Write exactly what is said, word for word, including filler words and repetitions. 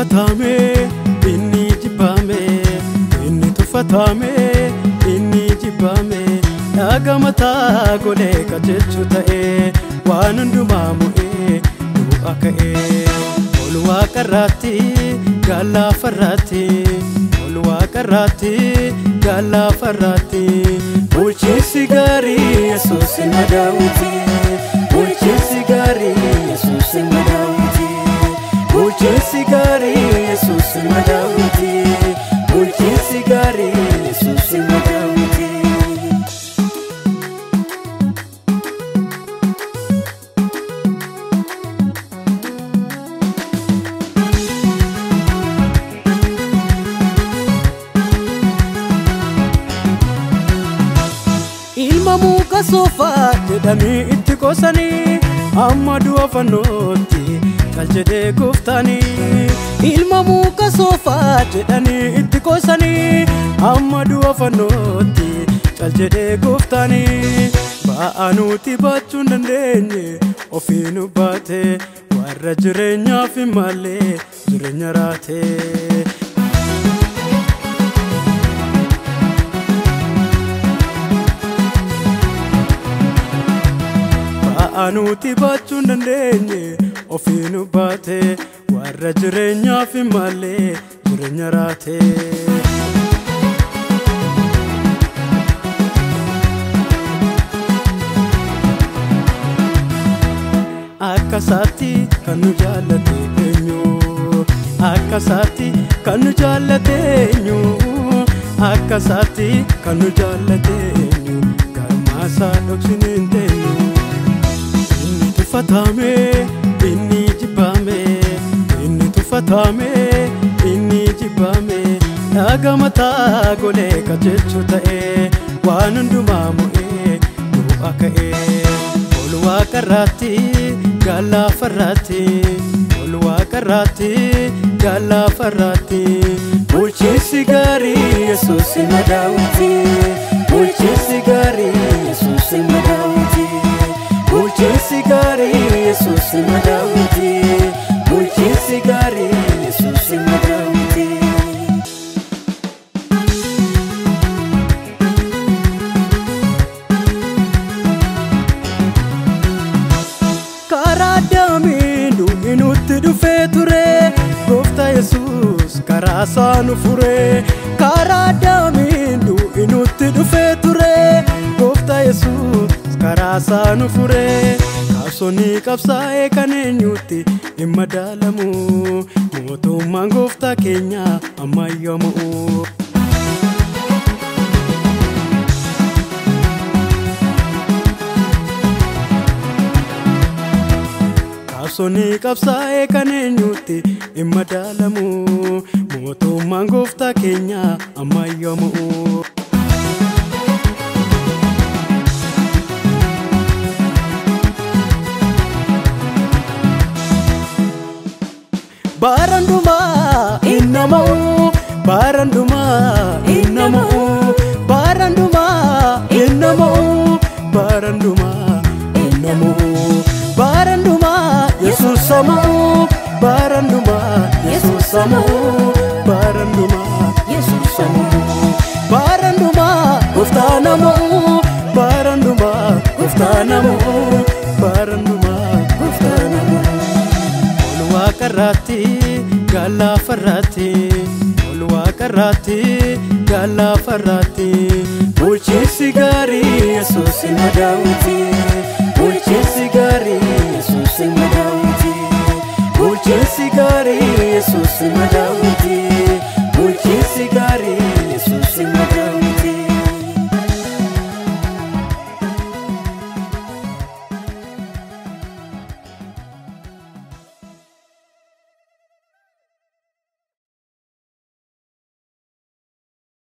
tuffatame inni jibbame inni tuffatame inni jibbame dhaga mataa golee qajeelchu ta'e waan hundumaa mu'ee du'a ka'e ol waaqarraatti gaalaafarraatti ol waaqarraatti gaalaafarraatti bulchiinsi gaarii Yesuus ilma Daawiti bulchiinsi gaarii Yesuus ilma Daawiti bulchiinsi gaarii Yesuus ilma Daawiti bulchiinsi gaarii Yesuus ilma Daawiti. Ilma muka sofa jedhanii itti qoosanii amma du'a fannootti qaljedhee gooftanii ilma muka sofa jedhanii itti qoosanii amma du'a fannootti qaljedhee gooftanii ba'aa nuti baachuu hin dandeenye ofii nu baate warra jireenyaaf hin malle jireenya raate. Anuti baachuu hin dandeenye ofii nu baate warra jireenyaaf hin malle jireenya raate. Akka isaatti kan nu jaallate eenyu akka isaatti kan nu jaallate eenyu akka isaatti kan nu jaallate eenyu garmaasaa dhoksinee hin teenyu. Tuffatame inni jibbame inni tuffatame inni jibbame dhaga mataa golee qajeelchu ta'e waan hundumaa mu'ee du'a ka'e ol waaqarraatti gaalaafarraatti ol waaqarraatti gaalaafarraatti bulchiinsi gaarii Yesuus ilma Daawiti bulchiinsi gaarii Yesuus ilma Daawiti. Bulchiinsi gaarii Yesuus ilma Daawiti bulchiinsi gaarii Yesuus ilma Daawiti. Karaa Addaamiin du'i nutti dhufee ture Gooftaa Yesuus karaa isaa nu fure karaa Addaamiin du'i nutti dhufee ture Gooftaa Yesuus karaa isaa nu fure kaabsonii qabsaa'ee kan eenyutti hin madaalamu mootummaan Gooftaa keenya ammayyamu. Kaabsonii qabsaa'ee kan eenyutti hin madaalamu mootummaan Gooftaa keenya ammayyamu. Baranduma innama'u baranduma innama'u baranduma innama'u baranduma innama'u baranduma Yesuus ama'u baranduma Yesuus ama'u baranduma Yesuus ama'u baranduma Gooftaan ama'u baranduma Gooftaan ama'u baranduma Gooftaan ama'u. Waaqarraatti gaalaafarraatti ol waaqarraatti gaalaafarraatti bulchiinsi gaarii Yesuus ilma Daawiti bulchiinsi gaarii Yesuus ilma Daawiti bulchiinsi gaarii Yesuus ilma Daawiti